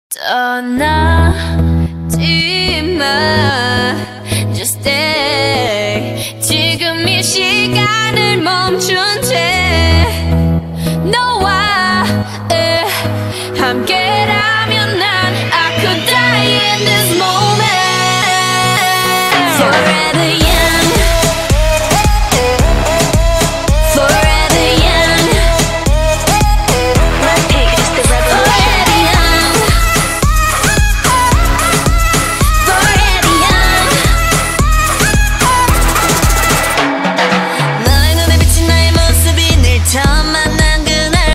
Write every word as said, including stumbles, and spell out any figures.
떠나지 마 Just stay 지금 이 시간을 멈춘 채 너와 함께